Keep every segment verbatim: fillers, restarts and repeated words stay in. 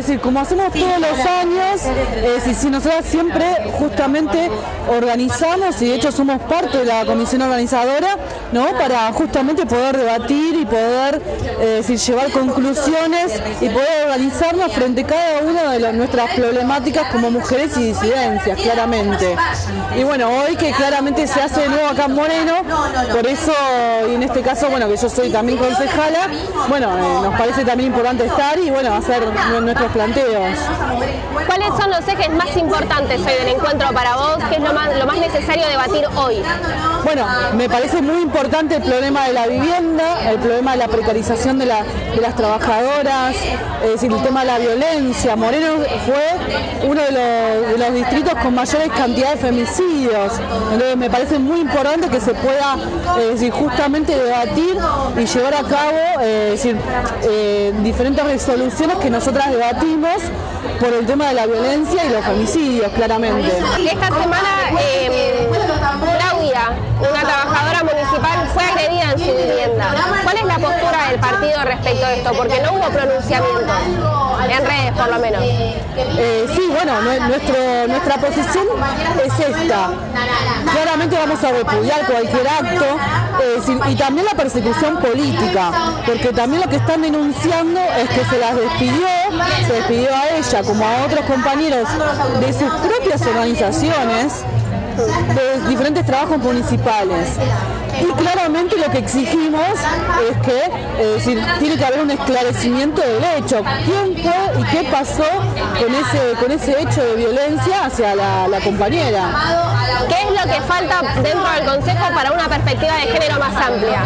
decir, como hacemos todos los años, eh, si, si nosotros siempre justamente organizamos y de hecho somos parte de la comisión organizadora, ¿no? Para justamente poder debatir y poder eh, decir, llevar conclusiones y poder organizarnos frente a cada una de las, nuestras problemáticas como mujeres y disidencias, claramente. Y bueno, hoy que claramente se hace de nuevo acá en Moreno, por eso, y en este caso, bueno, que yo soy también concejala, bueno, eh, nos parece también importante estar y bueno, hacer nuestros planteos. ¿Cuáles son los ejes más importantes hoy del encuentro para vos? ¿Qué es lo más, lo más necesario debatir hoy? Bueno, me parece muy importante el problema de la vivienda, el problema de la precarización de, la, de las trabajadoras, es decir, el tema de la violencia. Moreno fue uno de los, de los distritos con mayores cantidades de femicidios, entonces me parece muy importante que se pueda eh, decir, justamente debatir y llevar a cabo eh, decir, eh, diferentes resoluciones que nosotras debatimos por el tema de la violencia y los femicidios, claramente. Esta semana eh, Claudia, una trabajadora municipal, fue agredida en su vivienda. ¿Cuál es la postura del partido respecto a esto? Porque no hubo pronunciamiento, en redes por lo menos. Eh, sí, bueno, nuestro, nuestra posición es esta. Claramente vamos a repudiar cualquier acto eh, y también la persecución política, porque también lo que están denunciando es que se las despidió, se despidió a ella como a otros compañeros de sus propias organizaciones, de diferentes trabajos municipales. Y claramente lo que exigimos es que es decir, tiene que haber un esclarecimiento del hecho. ¿Quién fue y qué pasó con ese, con ese hecho de violencia hacia la, la compañera? ¿Qué es lo que falta dentro del Consejo para una perspectiva de género más amplia?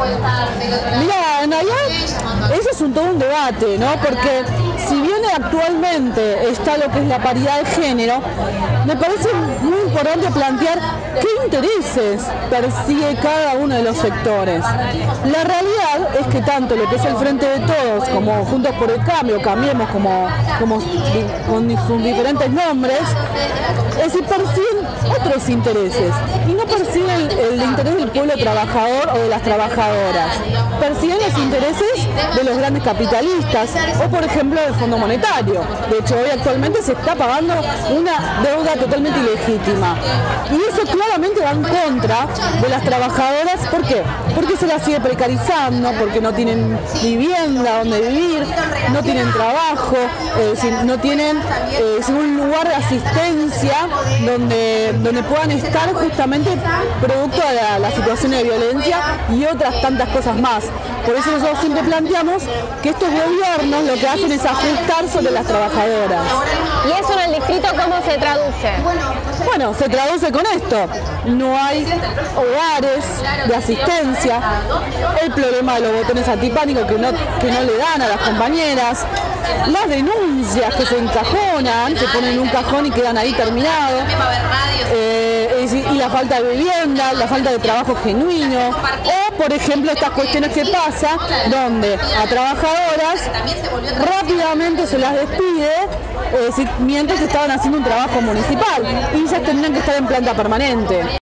Mira, en realidad eso es un, todo un debate, ¿no? Porque si bien actualmente está lo que es la paridad de género, me parece muy importante plantear qué intereses persigue cada uno de los sectores. La realidad es que tanto lo que es el Frente de Todos como Juntos por el Cambio, Cambiemos como, como con sus diferentes nombres, es decir, persiguen otros intereses y no persiguen el, el interés del pueblo trabajador o de las trabajadoras, persiguen los intereses de los grandes capitalistas o por ejemplo del Fondo Monetario. De hecho hoy actualmente se está pagando una deuda totalmente ilegítima y eso claramente va en contra de las trabajadoras. ¿Por qué? Porque se las sigue precarizando, porque no tienen vivienda donde vivir, no tienen trabajo, es decir, no tienen eh, un lugar de asistencia donde, donde puedan estar justamente producto de la, la situación de violencia y otras tantas cosas más. Por eso nosotros siempre planteamos que estos gobiernos lo que hacen es ajustar sobre las trabajadoras. ¿Y eso en el distrito cómo se traduce? Bueno, se traduce con esto. No hay hogares de asistencia, el problema de los botones antipánicos que no, que no le dan a las compañeras, las denuncias que se encajonan, se ponen en un cajón y quedan ahí terminados, eh, y la falta de vivienda, la falta de trabajo genuino, o por ejemplo estas cuestiones que pasa, donde a trabajadoras rápidamente se las despide, es decir, mientras estaban haciendo un trabajo municipal y ellas tendrían que estar en planta permanente.